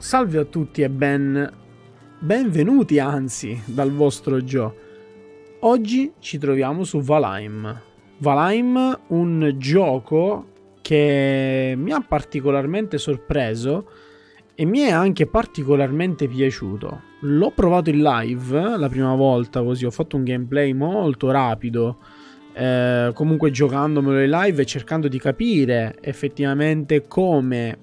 Salve a tutti e benvenuti anzi dal vostro Joe. Oggi ci troviamo su Valheim. Valheim, un gioco che mi ha particolarmente sorpreso e mi è anche particolarmente piaciuto. L'ho provato in live la prima volta, così ho fatto un gameplay molto rapido, comunque giocandomelo in live e cercando di capire effettivamente come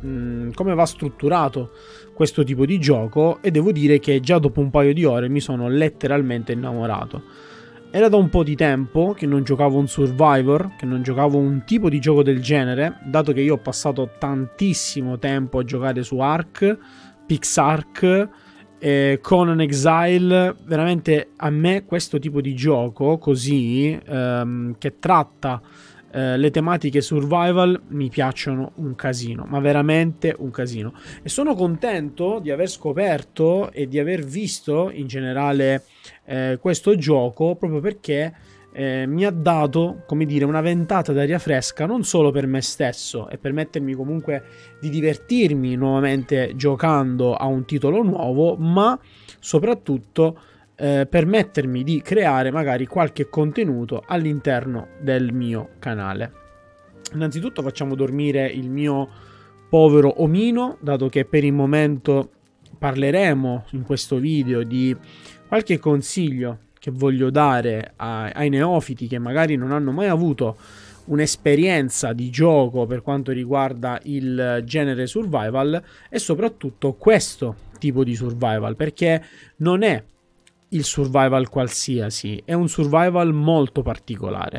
va strutturato questo tipo di gioco, e devo dire che già dopo un paio di ore mi sono letteralmente innamorato. Era da un po' di tempo che non giocavo un Survivor, che non giocavo un tipo di gioco del genere, dato che io ho passato tantissimo tempo a giocare su Ark, PixArk, Conan Exile. Veramente a me questo tipo di gioco così, che tratta le tematiche survival, mi piacciono un casino, ma veramente un casino, e sono contento di aver scoperto e di aver visto in generale questo gioco, proprio perché mi ha dato, come dire, una ventata d'aria fresca, non solo per me stesso e permettermi comunque di divertirmi nuovamente giocando a un titolo nuovo, ma soprattutto permettermi di creare magari qualche contenuto all'interno del mio canale. Innanzitutto facciamo dormire il mio povero omino, dato che per il momento parleremo in questo video di qualche consiglio che voglio dare ai neofiti che magari non hanno mai avuto un'esperienza di gioco per quanto riguarda il genere survival, e soprattutto questo tipo di survival, perché non è il survival qualsiasi, è un survival molto particolare.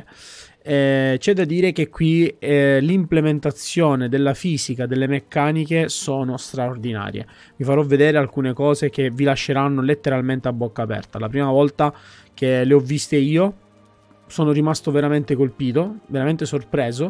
C'è da dire che qui l'implementazione della fisica, delle meccaniche sono straordinarie. Vi farò vedere alcune cose che vi lasceranno letteralmente a bocca aperta. La prima volta che le ho viste io sono rimasto veramente colpito, veramente sorpreso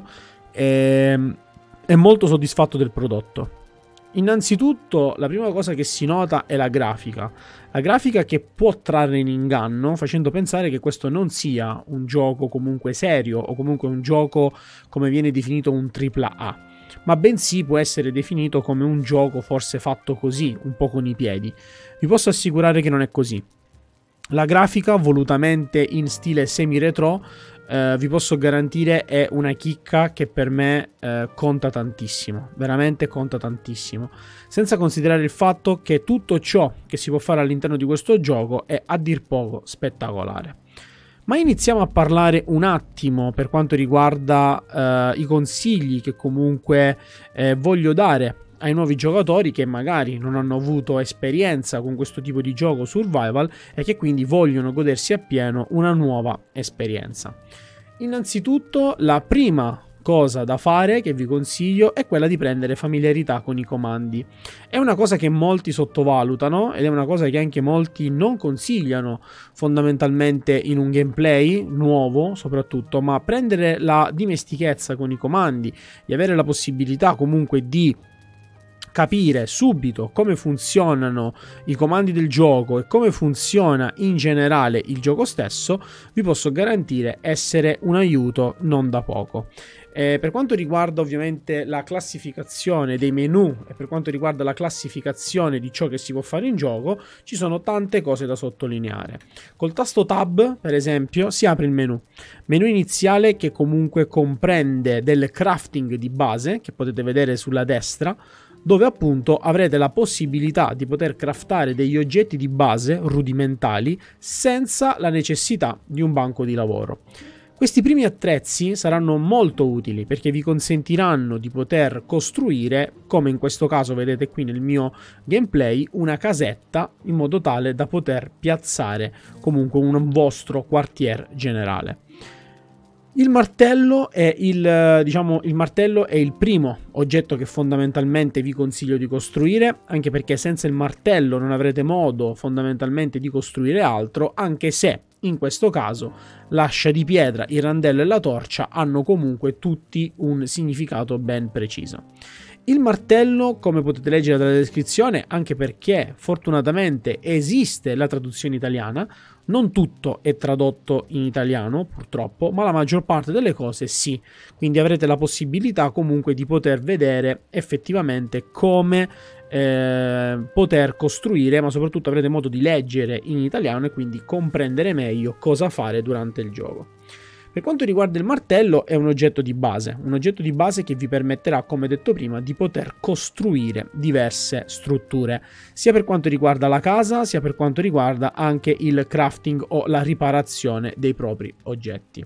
e molto soddisfatto del prodotto. Innanzitutto, la prima cosa che si nota è la grafica che può trarre in inganno, facendo pensare che questo non sia un gioco comunque serio o comunque un gioco come viene definito un AAA, ma bensì può essere definito come un gioco forse fatto così, un po' con i piedi. Vi posso assicurare che non è così. La grafica, volutamente in stile semi-retro, vi posso garantire è una chicca che per me conta tantissimo, veramente conta tantissimo, senza considerare il fatto che tutto ciò che si può fare all'interno di questo gioco è a dir poco spettacolare. Ma iniziamo a parlare un attimo per quanto riguarda i consigli che comunque voglio dare ai nuovi giocatori che magari non hanno avuto esperienza con questo tipo di gioco survival e che quindi vogliono godersi appieno una nuova esperienza. Innanzitutto, la prima cosa da fare che vi consiglio è quella di prendere familiarità con i comandi. È una cosa che molti sottovalutano ed è una cosa che anche molti non consigliano fondamentalmente in un gameplay nuovo soprattutto, ma prendere la dimestichezza con i comandi, di avere la possibilità comunque di capire subito come funzionano i comandi del gioco e come funziona in generale il gioco stesso, vi posso garantire essere un aiuto non da poco. Per quanto riguarda ovviamente la classificazione dei menu e per quanto riguarda la classificazione di ciò che si può fare in gioco, ci sono tante cose da sottolineare. Col tasto Tab, per esempio, si apre il menu iniziale, che comunque comprende del crafting di base che potete vedere sulla destra, dove appunto avrete la possibilità di poter craftare degli oggetti di base rudimentali senza la necessità di un banco di lavoro. Questi primi attrezzi saranno molto utili perché vi consentiranno di poter costruire, come in questo caso vedete qui nel mio gameplay, una casetta in modo tale da poter piazzare comunque un vostro quartier generale. Il martello è il martello è il primo oggetto che fondamentalmente vi consiglio di costruire, anche perché senza il martello non avrete modo fondamentalmente di costruire altro, anche se in questo caso l'ascia di pietra, il randello e la torcia hanno comunque tutti un significato ben preciso. Il martello, come potete leggere dalla descrizione, anche perché fortunatamente esiste la traduzione italiana, non tutto è tradotto in italiano purtroppo, ma la maggior parte delle cose sì, quindi avrete la possibilità comunque di poter vedere effettivamente come poter costruire, ma soprattutto avrete modo di leggere in italiano e quindi comprendere meglio cosa fare durante il gioco. Per quanto riguarda il martello, è un oggetto di base che vi permetterà, come detto prima, di poter costruire diverse strutture, sia per quanto riguarda la casa, sia per quanto riguarda anche il crafting o la riparazione dei propri oggetti.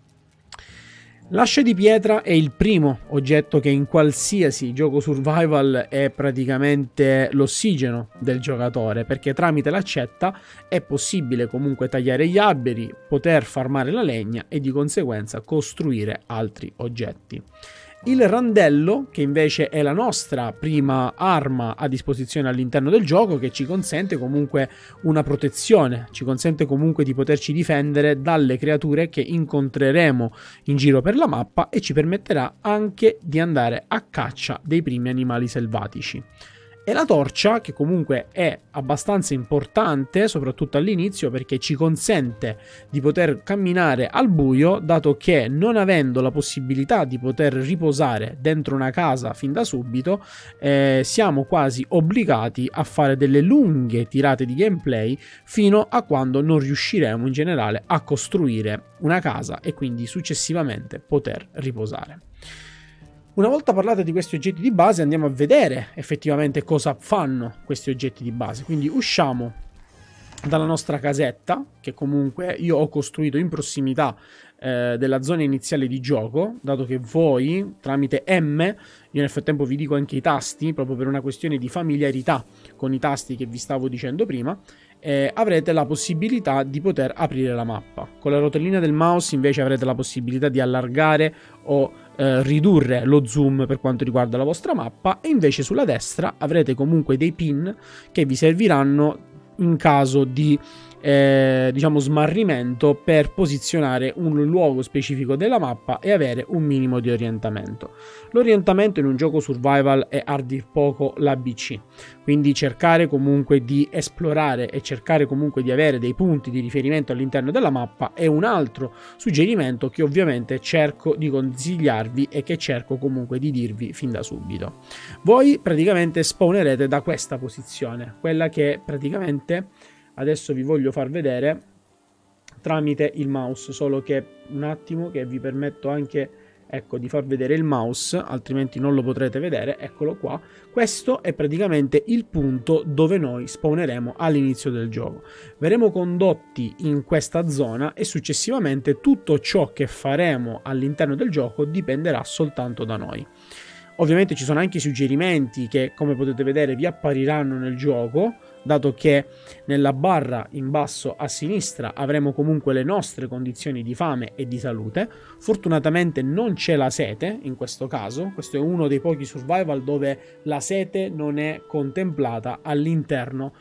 L'ascia di pietra è il primo oggetto che in qualsiasi gioco survival è praticamente l'ossigeno del giocatore, perché tramite l'accetta è possibile comunque tagliare gli alberi, poter farmare la legna e di conseguenza costruire altri oggetti. Il randello, che invece è la nostra prima arma a disposizione all'interno del gioco, che ci consente comunque una protezione, ci consente comunque di poterci difendere dalle creature che incontreremo in giro per la mappa e ci permetterà anche di andare a caccia dei primi animali selvatici. E la torcia, che comunque è abbastanza importante, soprattutto all'inizio, perché ci consente di poter camminare al buio, dato che non avendo la possibilità di poter riposare dentro una casa fin da subito, siamo quasi obbligati a fare delle lunghe tirate di gameplay fino a quando non riusciremo in generale a costruire una casa e quindi successivamente poter riposare. Una volta parlato di questi oggetti di base, andiamo a vedere effettivamente cosa fanno questi oggetti di base. Quindi usciamo dalla nostra casetta, che comunque io ho costruito in prossimità della zona iniziale di gioco, dato che voi tramite M, io nel frattempo vi dico anche i tasti, proprio per una questione di familiarità con i tasti che vi stavo dicendo prima, avrete la possibilità di poter aprire la mappa. Con la rotellina del mouse invece avrete la possibilità di allargare o ridurre lo zoom per quanto riguarda la vostra mappa, e invece sulla destra avrete comunque dei pin che vi serviranno in caso di diciamo smarrimento, per posizionare un luogo specifico della mappa e avere un minimo di orientamento. L'orientamento in un gioco survival è a dir poco l'ABC, quindi cercare comunque di esplorare e cercare comunque di avere dei punti di riferimento all'interno della mappa è un altro suggerimento che ovviamente cerco di consigliarvi e che cerco comunque di dirvi fin da subito. Voi praticamente spawnerete da questa posizione, quella che praticamente adesso vi voglio far vedere tramite il mouse, solo che un attimo che vi permetto anche, ecco, di far vedere il mouse, altrimenti non lo potrete vedere. Eccolo qua. Questo è praticamente il punto dove noi spawneremo all'inizio del gioco. Verremo condotti in questa zona e successivamente tutto ciò che faremo all'interno del gioco dipenderà soltanto da noi. Ovviamente ci sono anche i suggerimenti che, come potete vedere, vi appariranno nel gioco, dato che nella barra in basso a sinistra avremo comunque le nostre condizioni di fame e di salute. Fortunatamente non c'è la sete in questo caso, questo è uno dei pochi survival dove la sete non è contemplata all'interno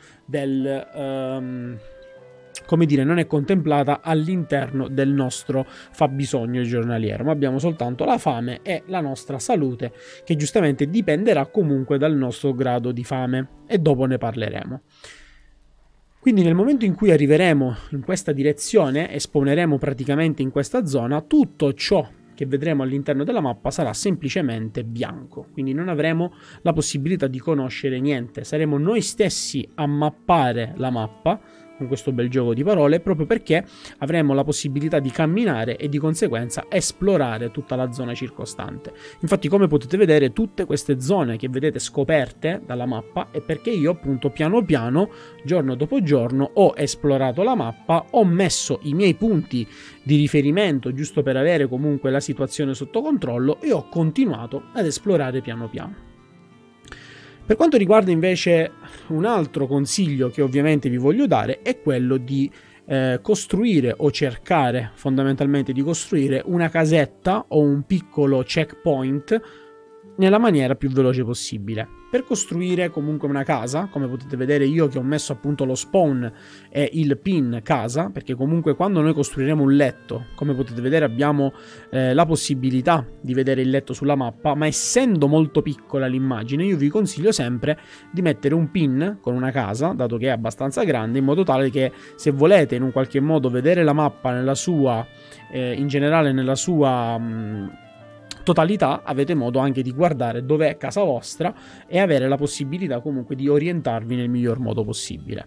del... come dire, non è contemplata all'interno del nostro fabbisogno giornaliero, ma abbiamo soltanto la fame e la nostra salute, che giustamente dipenderà comunque dal nostro grado di fame, e dopo ne parleremo. Quindi nel momento in cui arriveremo in questa direzione e spawneremo praticamente in questa zona, tutto ciò che vedremo all'interno della mappa sarà semplicemente bianco, quindi non avremo la possibilità di conoscere niente, saremo noi stessi a mappare la mappa con questo bel gioco di parole, proprio perché avremo la possibilità di camminare e di conseguenza esplorare tutta la zona circostante. Infatti, come potete vedere, tutte queste zone che vedete scoperte dalla mappa è perché io appunto piano piano, giorno dopo giorno, ho esplorato la mappa, ho messo i miei punti di riferimento giusto per avere comunque la situazione sotto controllo e ho continuato ad esplorare piano piano. Per quanto riguarda invece un altro consiglio che ovviamente vi voglio dare è quello di costruire o cercare fondamentalmente di costruire una casetta o un piccolo checkpoint nella maniera più veloce possibile. Per costruire comunque una casa, come potete vedere io che ho messo appunto lo spawn e il pin casa, perché comunque quando noi costruiremo un letto, come potete vedere abbiamo la possibilità di vedere il letto sulla mappa, ma essendo molto piccola l'immagine io vi consiglio sempre di mettere un pin con una casa, dato che è abbastanza grande, in modo tale che se volete in un qualche modo vedere la mappa nella sua, in generale nella sua... totalità avete modo anche di guardare dov'è casa vostra e avere la possibilità comunque di orientarvi nel miglior modo possibile.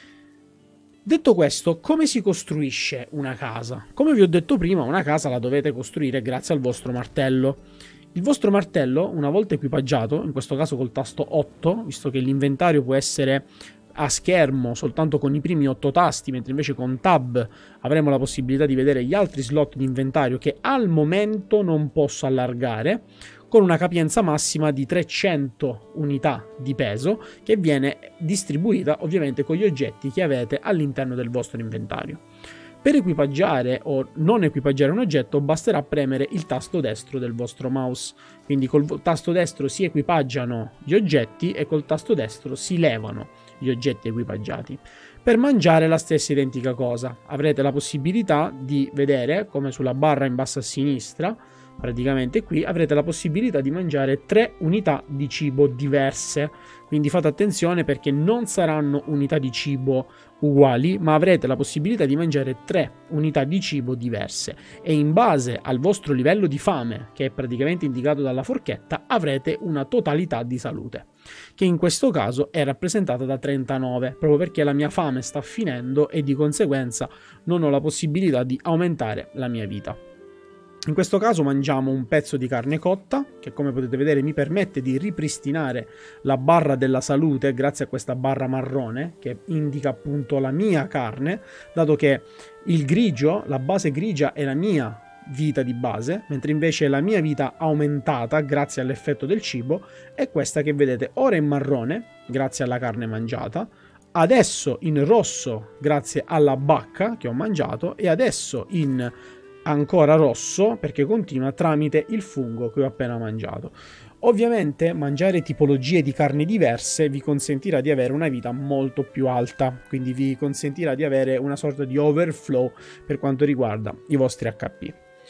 Detto questo, come si costruisce una casa? Come vi ho detto prima, una casa la dovete costruire grazie al vostro martello. Il vostro martello, una volta equipaggiato, in questo caso col tasto 8, visto che l'inventario può essere a schermo soltanto con i primi 8 tasti, mentre invece con Tab avremo la possibilità di vedere gli altri slot di inventario che al momento non posso allargare, con una capienza massima di 300 unità di peso che viene distribuita ovviamente con gli oggetti che avete all'interno del vostro inventario. Per equipaggiare o non equipaggiare un oggetto basterà premere il tasto destro del vostro mouse, quindi col tasto destro si equipaggiano gli oggetti e col tasto destro si levano gli oggetti equipaggiati. Per mangiare la stessa identica cosa, avrete la possibilità di vedere come sulla barra in basso a sinistra, praticamente qui avrete la possibilità di mangiare 3 unità di cibo diverse, quindi fate attenzione perché non saranno unità di cibo uguali, ma avrete la possibilità di mangiare 3 unità di cibo diverse e in base al vostro livello di fame, che è praticamente indicato dalla forchetta, avrete una totalità di salute, che in questo caso è rappresentata da 39, proprio perché la mia fame sta finendo e di conseguenza non ho la possibilità di aumentare la mia vita. In questo caso mangiamo un pezzo di carne cotta che, come potete vedere, mi permette di ripristinare la barra della salute grazie a questa barra marrone che indica appunto la mia carne, dato che il grigio, la base grigia, è la mia vita di base, mentre invece la mia vita aumentata grazie all'effetto del cibo è questa che vedete ora in marrone grazie alla carne mangiata, adesso in rosso grazie alla bacca che ho mangiato e adesso in ancora rosso perché continua tramite il fungo che ho appena mangiato. Ovviamente mangiare tipologie di carni diverse vi consentirà di avere una vita molto più alta, quindi vi consentirà di avere una sorta di overflow per quanto riguarda i vostri HP.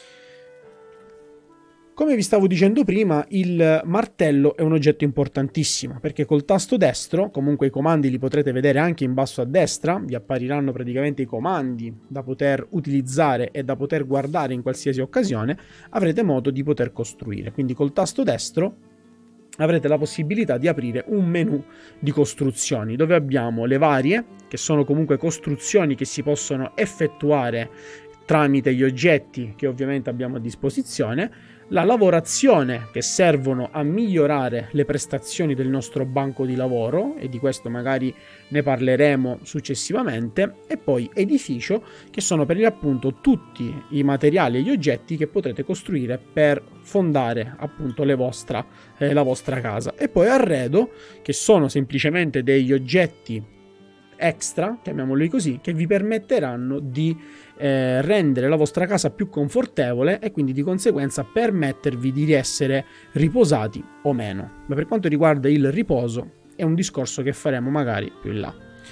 Come vi stavo dicendo prima, il martello è un oggetto importantissimo perché col tasto destro, comunque i comandi li potrete vedere anche in basso a destra, vi appariranno praticamente i comandi da poter utilizzare e da poter guardare in qualsiasi occasione, avrete modo di poter costruire. Quindi col tasto destro avrete la possibilità di aprire un menu di costruzioni dove abbiamo le varie, che sono comunque costruzioni che si possono effettuare tramite gli oggetti che ovviamente abbiamo a disposizione, la lavorazione che servono a migliorare le prestazioni del nostro banco di lavoro e di questo magari ne parleremo successivamente, e poi edificio che sono per l'appunto tutti i materiali e gli oggetti che potrete costruire per fondare appunto la vostra casa, e poi arredo che sono semplicemente degli oggetti extra, chiamiamoli così, che vi permetteranno di rendere la vostra casa più confortevole e quindi di conseguenza permettervi di essere riposati o meno. Ma per quanto riguarda il riposo è un discorso che faremo magari più in là.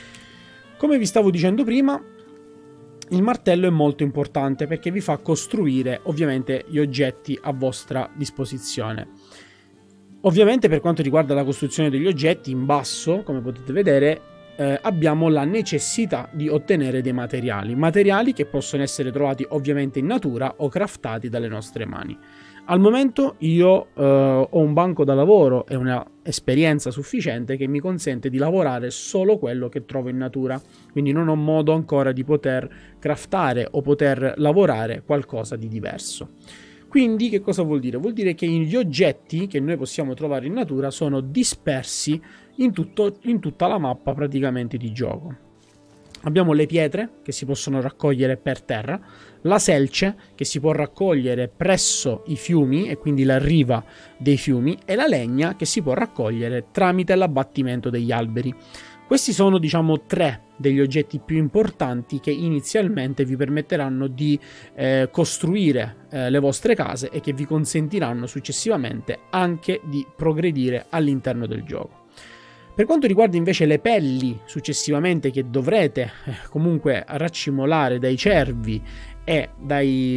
Come vi stavo dicendo prima, il martello è molto importante perché vi fa costruire ovviamente gli oggetti a vostra disposizione. Ovviamente per quanto riguarda la costruzione degli oggetti, in basso, come potete vedere, abbiamo la necessità di ottenere dei materiali che possono essere trovati ovviamente in natura o craftati dalle nostre mani. Al momento io ho un banco da lavoro e una esperienza sufficiente che mi consente di lavorare solo quello che trovo in natura, quindi non ho modo ancora di poter craftare o poter lavorare qualcosa di diverso. Quindi che cosa vuol dire? Vuol dire che gli oggetti che noi possiamo trovare in natura sono dispersi in tutta la mappa praticamente di gioco. Abbiamo le pietre che si possono raccogliere per terra, la selce che si può raccogliere presso i fiumi e quindi la riva dei fiumi, e la legna che si può raccogliere tramite l'abbattimento degli alberi. Questi sono, diciamo, 3 degli oggetti più importanti che inizialmente vi permetteranno di costruire le vostre case e che vi consentiranno successivamente anche di progredire all'interno del gioco. Per quanto riguarda invece le pelli successivamente che dovrete comunque raccimolare dai cervi e dai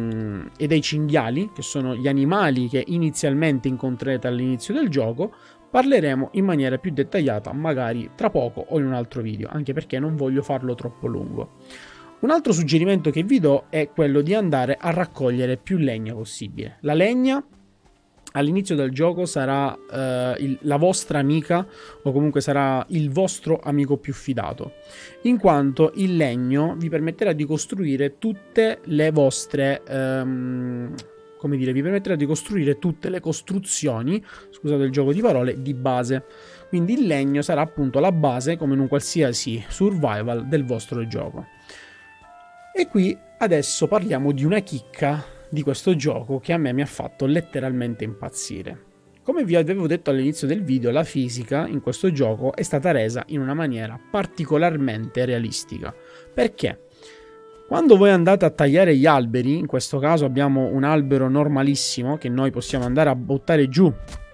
cinghiali, che sono gli animali che inizialmente incontrerete all'inizio del gioco, parleremo in maniera più dettagliata magari tra poco o in un altro video, anche perché non voglio farlo troppo lungo. Un altro suggerimento che vi do è quello di andare a raccogliere più legna possibile. La legna all'inizio del gioco sarà la vostra amica, o comunque sarà il vostro amico più fidato, in quanto il legno vi permetterà di costruire tutte le vostre come dire, vi permetterà di costruire tutte le costruzioni, scusate il gioco di parole, di base. Quindi il legno sarà appunto la base, come in un qualsiasi survival, del vostro gioco. E qui adesso parliamo di una chicca di questo gioco che a me mi ha fatto letteralmente impazzire. Come vi avevo detto all'inizio del video, la fisica in questo gioco è stata resa in una maniera particolarmente realistica. Perché? Quando voi andate a tagliare gli alberi, in questo caso abbiamo un albero normalissimo che noi possiamo andare a buttare giù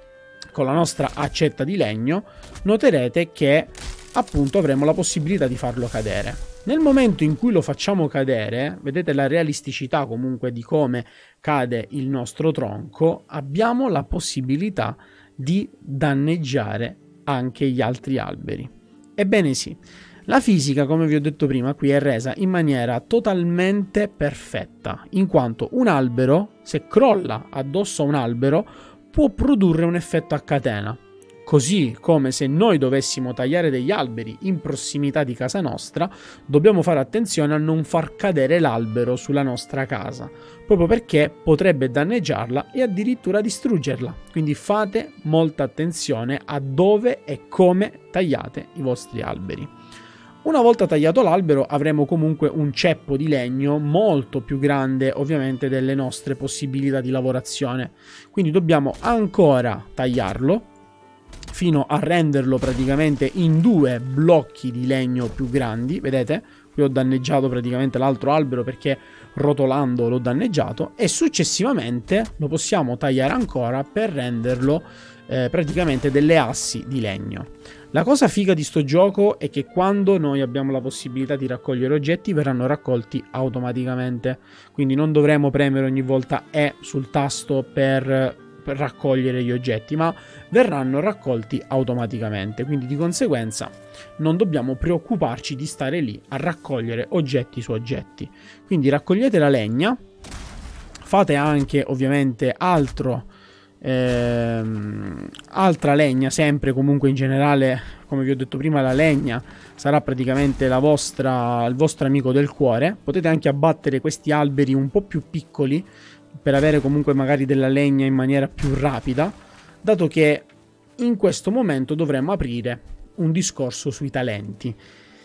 con la nostra accetta di legno, noterete che appunto avremo la possibilità di farlo cadere. Nel momento in cui lo facciamo cadere, vedete la realisticità comunque di come cade il nostro tronco, abbiamo la possibilità di danneggiare anche gli altri alberi. Ebbene sì, la fisica, come vi ho detto prima, qui è resa in maniera totalmente perfetta, in quanto un albero, se crolla addosso a un albero, può produrre un effetto a catena. Così come se noi dovessimo tagliare degli alberi in prossimità di casa nostra, dobbiamo fare attenzione a non far cadere l'albero sulla nostra casa, proprio perché potrebbe danneggiarla e addirittura distruggerla. Quindi fate molta attenzione a dove e come tagliate i vostri alberi. Una volta tagliato l'albero avremo comunque un ceppo di legno molto più grande ovviamente delle nostre possibilità di lavorazione, quindi dobbiamo ancora tagliarlo fino a renderlo praticamente in 2 blocchi di legno più grandi. Vedete? Qui ho danneggiato praticamente l'altro albero perché rotolando l'ho danneggiato, e successivamente lo possiamo tagliare ancora per renderlo praticamente delle assi di legno. La cosa figa di sto gioco è che quando noi abbiamo la possibilità di raccogliere oggetti verranno raccolti automaticamente, quindi non dovremo premere ogni volta E sul tasto per raccogliere gli oggetti, ma verranno raccolti automaticamente, quindi di conseguenza non dobbiamo preoccuparci di stare lì a raccogliere oggetti su oggetti. Quindi raccogliete la legna, fate anche ovviamente altra legna, sempre comunque in generale, come vi ho detto prima, la legna sarà praticamente il vostro amico del cuore. Potete anche abbattere questi alberi un po' più piccoli per avere comunque magari della legna in maniera più rapida, dato che in questo momento dovremmo aprire un discorso sui talenti.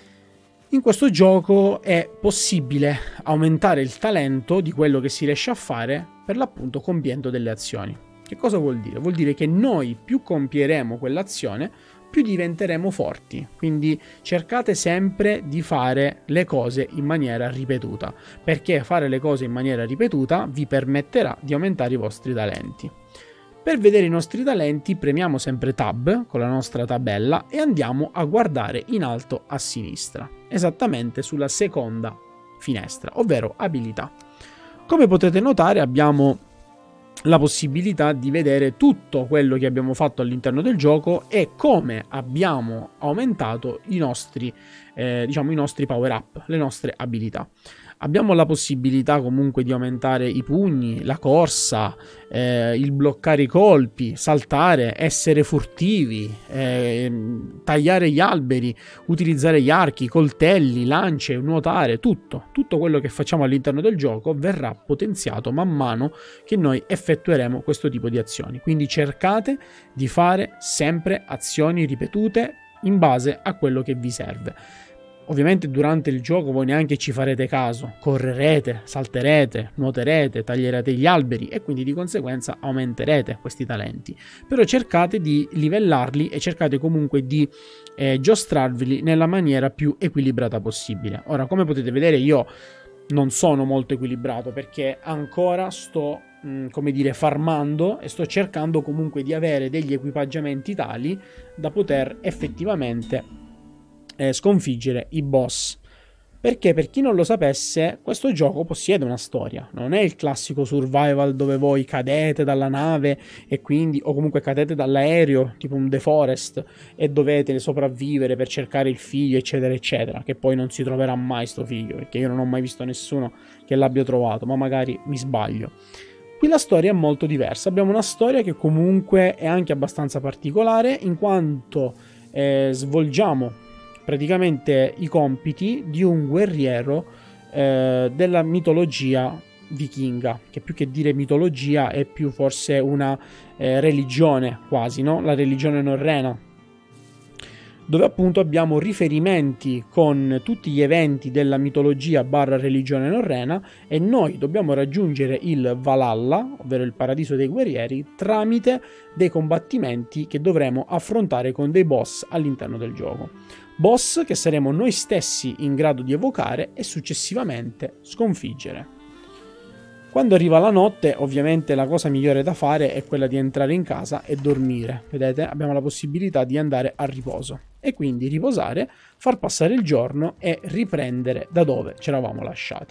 In questo gioco è possibile aumentare il talento di quello che si riesce a fare, per l'appunto compiendo delle azioni. Che cosa vuol dire? Vuol dire che noi più compieremo quell'azione, più diventeremo forti. Quindi cercate sempre di fare le cose in maniera ripetuta, perché fare le cose in maniera ripetuta vi permetterà di aumentare i vostri talenti. Per vedere i nostri talenti premiamo sempre Tab con la nostra tabella e andiamo a guardare in alto a sinistra, esattamente sulla seconda finestra, ovvero abilità. Come potete notare abbiamo la possibilità di vedere tutto quello che abbiamo fatto all'interno del gioco e come abbiamo aumentato i nostri power up, le nostre abilità. Abbiamo la possibilità comunque di aumentare i pugni, la corsa, il bloccare i colpi, saltare, essere furtivi, tagliare gli alberi, utilizzare gli archi, coltelli, lance, nuotare, tutto quello che facciamo all'interno del gioco verrà potenziato man mano che noi effettueremo questo tipo di azioni. Quindi cercate di fare sempre azioni ripetute in base a quello che vi serve. Ovviamente durante il gioco voi neanche ci farete caso, correrete, salterete, nuoterete, taglierete gli alberi e quindi di conseguenza aumenterete questi talenti. Però cercate di livellarli e cercate comunque di giostrarveli nella maniera più equilibrata possibile. Ora, come potete vedere, io non sono molto equilibrato perché ancora sto farmando e sto cercando comunque di avere degli equipaggiamenti tali da poter effettivamente sconfiggere i boss. Perché, per chi non lo sapesse, questo gioco possiede una storia. Non è il classico survival dove voi cadete dalla nave e quindi, o comunque cadete dall'aereo, tipo un The Forest, e dovete sopravvivere per cercare il figlio, eccetera, eccetera. Che poi non si troverà mai sto figlio, perché io non ho mai visto nessuno che l'abbia trovato, ma magari mi sbaglio. Qui la storia è molto diversa, abbiamo una storia che comunque è anche abbastanza particolare, in quanto svolgiamo praticamente i compiti di un guerriero della mitologia vichinga, che più che dire mitologia è più forse una religione quasi, no? La religione norrena, dove appunto abbiamo riferimenti con tutti gli eventi della mitologia barra religione norrena, e noi dobbiamo raggiungere il Valhalla, ovvero il paradiso dei guerrieri, tramite dei combattimenti che dovremo affrontare con dei boss all'interno del gioco. Boss che saremo noi stessi in grado di evocare e successivamente sconfiggere. Quando arriva la notte, ovviamente la cosa migliore da fare è quella di entrare in casa e dormire. Vedete, abbiamo la possibilità di andare a riposo e quindi riposare, far passare il giorno e riprendere da dove ci eravamo lasciati.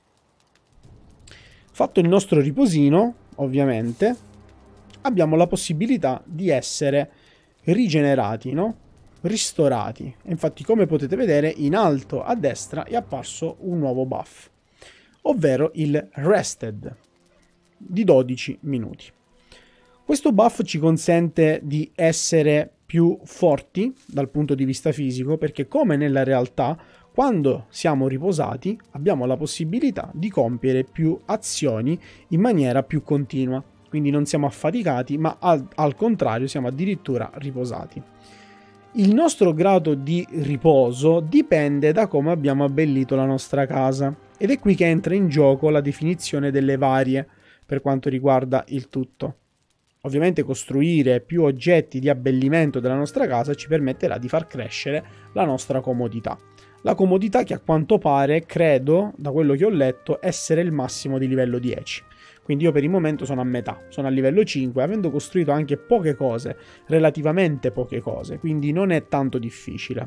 Fatto il nostro riposino, ovviamente, abbiamo la possibilità di essere rigenerati, no? Ristorati. E infatti, come potete vedere, in alto a destra è apparso un nuovo buff, ovvero il Rested di 12 minuti. Questo buff ci consente di essere più forti dal punto di vista fisico, perché come nella realtà, quando siamo riposati abbiamo la possibilità di compiere più azioni in maniera più continua, quindi non siamo affaticati, ma al contrario siamo addirittura riposati. Il nostro grado di riposo dipende da come abbiamo abbellito la nostra casa, ed è qui che entra in gioco la definizione delle varie per quanto riguarda il tutto. Ovviamente costruire più oggetti di abbellimento della nostra casa ci permetterà di far crescere la nostra comodità. La comodità che a quanto pare, credo, da quello che ho letto, essere il massimo di livello 10. Quindi io per il momento sono a metà, sono a livello 5, avendo costruito anche poche cose, relativamente poche cose, quindi non è tanto difficile.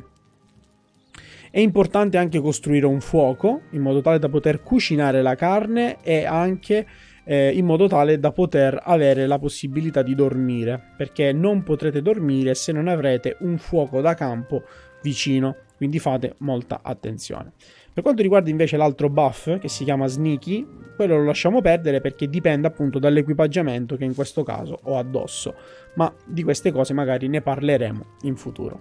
È importante anche costruire un fuoco, in modo tale da poter cucinare la carne e anche in modo tale da poter avere la possibilità di dormire, perché non potrete dormire se non avrete un fuoco da campo vicino, quindi fate molta attenzione. Per quanto riguarda invece l'altro buff, che si chiama Sneaky, quello lo lasciamo perdere perché dipende appunto dall'equipaggiamento che in questo caso ho addosso, ma di queste cose magari ne parleremo in futuro.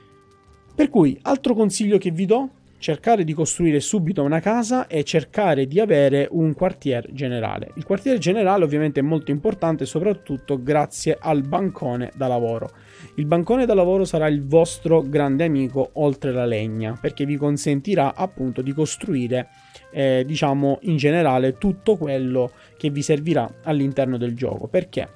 Per cui, altro consiglio che vi do: cercare di costruire subito una casa e cercare di avere un quartier generale. Il quartier generale ovviamente è molto importante, soprattutto grazie al bancone da lavoro. Il bancone da lavoro sarà il vostro grande amico oltre la legna, perché vi consentirà appunto di costruire diciamo in generale tutto quello che vi servirà all'interno del gioco. Perché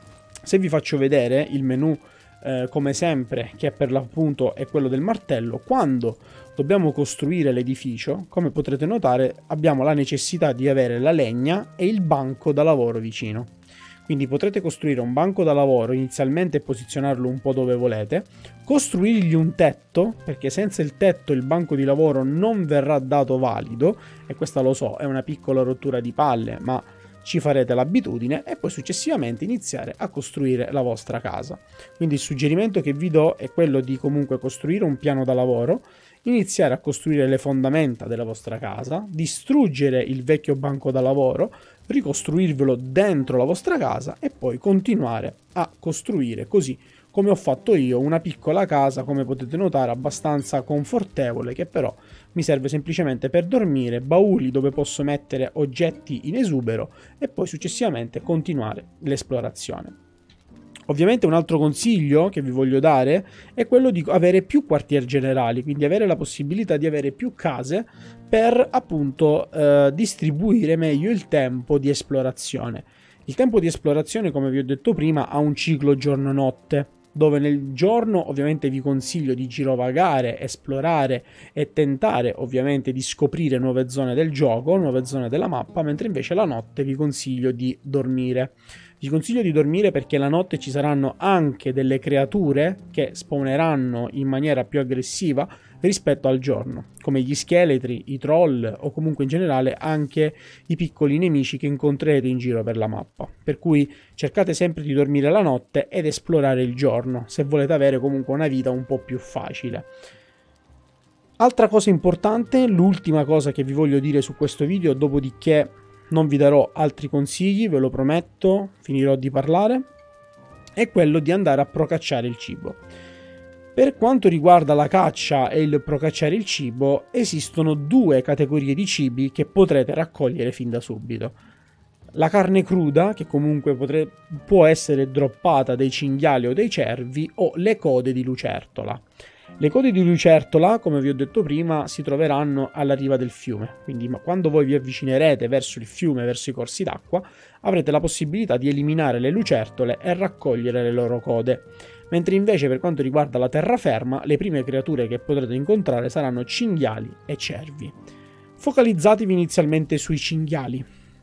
se vi faccio vedere il menu come sempre, che per l'appunto è quello del martello, quando dobbiamo costruire l'edificio, come potrete notare, abbiamo la necessità di avere la legna e il banco da lavoro vicino. Quindi potrete costruire un banco da lavoro inizialmente e posizionarlo un po' dove volete, costruirgli un tetto, perché senza il tetto il banco di lavoro non verrà dato valido, e questa lo so, è una piccola rottura di palle, ma ci farete l'abitudine, e poi successivamente iniziare a costruire la vostra casa. Quindi il suggerimento che vi do è quello di comunque costruire un piano da lavoro, iniziare a costruire le fondamenta della vostra casa, distruggere il vecchio banco da lavoro, ricostruirvelo dentro la vostra casa e poi continuare a costruire così come ho fatto io, una piccola casa, come potete notare, abbastanza confortevole, che però mi serve semplicemente per dormire, bauli dove posso mettere oggetti in esubero e poi successivamente continuare l'esplorazione. Ovviamente un altro consiglio che vi voglio dare è quello di avere più quartier generali, quindi avere la possibilità di avere più case per appunto distribuire meglio il tempo di esplorazione. Il tempo di esplorazione, come vi ho detto prima, ha un ciclo giorno-notte, dove nel giorno ovviamente vi consiglio di girovagare, esplorare e tentare ovviamente di scoprire nuove zone del gioco, nuove zone della mappa, mentre invece la notte vi consiglio di dormire. Vi consiglio di dormire perché la notte ci saranno anche delle creature che spawneranno in maniera più aggressiva rispetto al giorno, come gli scheletri, i troll o comunque in generale anche i piccoli nemici che incontrerete in giro per la mappa. Per cui cercate sempre di dormire la notte ed esplorare il giorno, se volete avere comunque una vita un po' più facile. Altra cosa importante, l'ultima cosa che vi voglio dire su questo video, dopodiché non vi darò altri consigli, ve lo prometto, finirò di parlare, è quello di andare a procacciare il cibo. Per quanto riguarda la caccia e il procacciare il cibo, esistono due categorie di cibi che potrete raccogliere fin da subito. La carne cruda, che comunque può essere droppata dai cinghiali o dai cervi, o le code di lucertola. Le code di lucertola, come vi ho detto prima, si troveranno alla riva del fiume, quindi quando voi vi avvicinerete verso il fiume, verso i corsi d'acqua, avrete la possibilità di eliminare le lucertole e raccogliere le loro code. Mentre invece per quanto riguarda la terraferma, le prime creature che potrete incontrare saranno cinghiali e cervi. Focalizzatevi inizialmente sui cinghiali.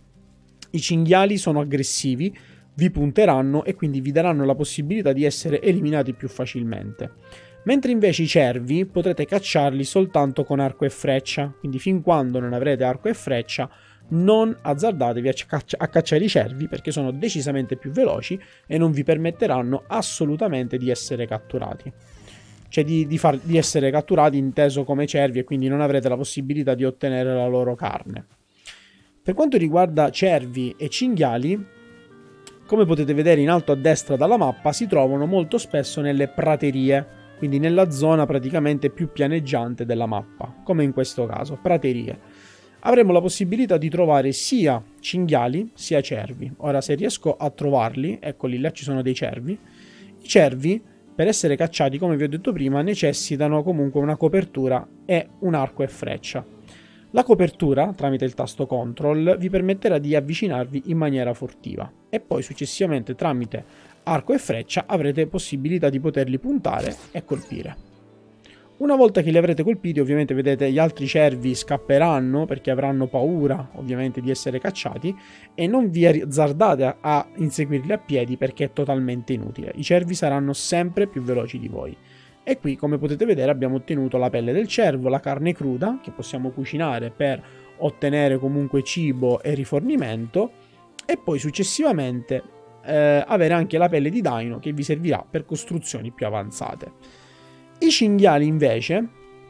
I cinghiali sono aggressivi, vi punteranno e quindi vi daranno la possibilità di essere eliminati più facilmente. Mentre invece i cervi potrete cacciarli soltanto con arco e freccia, quindi fin quando non avrete arco e freccia non azzardatevi a cacciare i cervi perché sono decisamente più veloci e non vi permetteranno assolutamente di essere catturati. Cioè di essere catturati inteso come cervi e quindi non avrete la possibilità di ottenere la loro carne. Per quanto riguarda cervi e cinghiali, come potete vedere in alto a destra dalla mappa, si trovano molto spesso nelle praterie, quindi nella zona praticamente più pianeggiante della mappa, come in questo caso, praterie. Avremo la possibilità di trovare sia cinghiali sia cervi. Ora se riesco a trovarli, eccoli là ci sono dei cervi. I cervi, per essere cacciati, come vi ho detto prima, necessitano comunque una copertura e un arco e freccia. La copertura, tramite il tasto CTRL, vi permetterà di avvicinarvi in maniera furtiva e poi successivamente tramite arco e freccia avrete possibilità di poterli puntare e colpire. Una volta che li avrete colpiti, ovviamente vedete gli altri cervi scapperanno perché avranno paura ovviamente di essere cacciati e non vi azzardate a inseguirli a piedi perché è totalmente inutile. I cervi saranno sempre più veloci di voi. E qui, come potete vedere, abbiamo ottenuto la pelle del cervo, la carne cruda, che possiamo cucinare per ottenere comunque cibo e rifornimento, e poi successivamente avere anche la pelle di daino, che vi servirà per costruzioni più avanzate. I cinghiali, invece,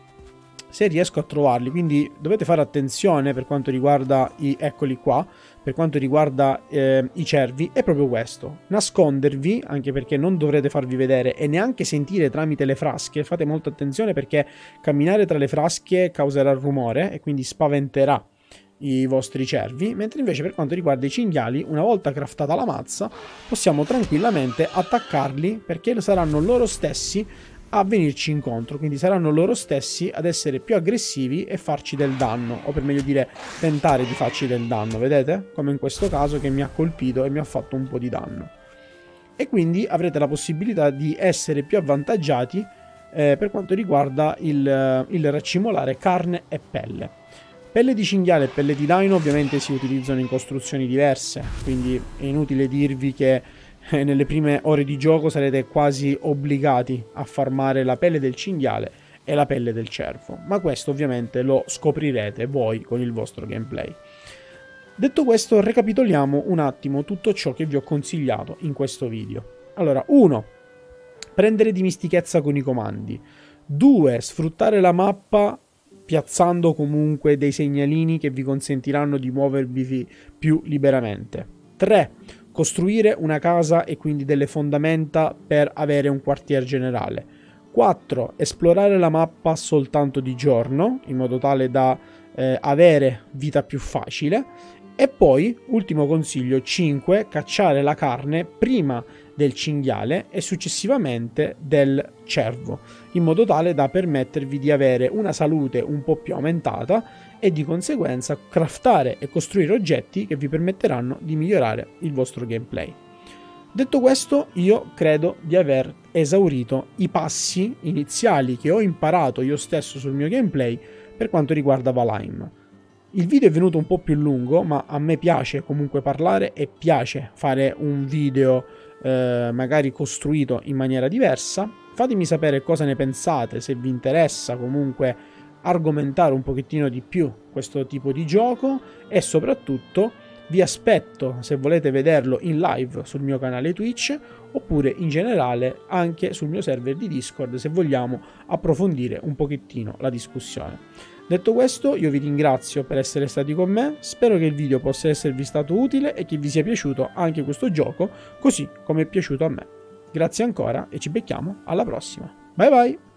se riesco a trovarli, quindi dovete fare attenzione per quanto riguarda eccoli qua, per quanto riguarda i cervi, è proprio questo: nascondervi, anche perché non dovrete farvi vedere e neanche sentire tramite le frasche. Fate molta attenzione perché camminare tra le frasche causerà rumore e quindi spaventerà i vostri cervi, mentre invece per quanto riguarda i cinghiali, una volta craftata la mazza, possiamo tranquillamente attaccarli perché saranno loro stessi a venirci incontro, quindi saranno loro stessi ad essere più aggressivi e farci del danno, o per meglio dire tentare di farci del danno, vedete? Come in questo caso che mi ha colpito e mi ha fatto un po' di danno. E quindi avrete la possibilità di essere più avvantaggiati per quanto riguarda il raccimolare carne e pelle. Pelle di cinghiale e pelle di daino ovviamente si utilizzano in costruzioni diverse, quindi è inutile dirvi che nelle prime ore di gioco sarete quasi obbligati a farmare la pelle del cinghiale e la pelle del cervo, ma questo ovviamente lo scoprirete voi con il vostro gameplay. Detto questo, recapitoliamo un attimo tutto ciò che vi ho consigliato in questo video. Allora, 1. Prendere dimistichezza con i comandi. 2. Sfruttare la mappa piazzando comunque dei segnalini che vi consentiranno di muovervi più liberamente. 3. Costruire una casa e quindi delle fondamenta per avere un quartier generale. 4. Esplorare la mappa soltanto di giorno, in modo tale da avere vita più facile. E poi, ultimo consiglio, 5. Cacciare la carne prima del cinghiale e successivamente del cervo, in modo tale da permettervi di avere una salute un po' più aumentata e di conseguenza craftare e costruire oggetti che vi permetteranno di migliorare il vostro gameplay. Detto questo, io credo di aver esaurito i passi iniziali che ho imparato io stesso sul mio gameplay per quanto riguarda Valheim. Il video è venuto un po' più lungo, ma a me piace comunque parlare e piace fare un video magari costruito in maniera diversa. Fatemi sapere cosa ne pensate, se vi interessa comunque argomentare un pochettino di più questo tipo di gioco, e soprattutto vi aspetto, se volete vederlo in live sul mio canale Twitch, oppure in generale anche sul mio server di Discord, se vogliamo approfondire un pochettino la discussione. Detto questo, io vi ringrazio per essere stati con me, spero che il video possa esservi stato utile e che vi sia piaciuto anche questo gioco, così come è piaciuto a me. Grazie ancora e ci becchiamo alla prossima. Bye bye!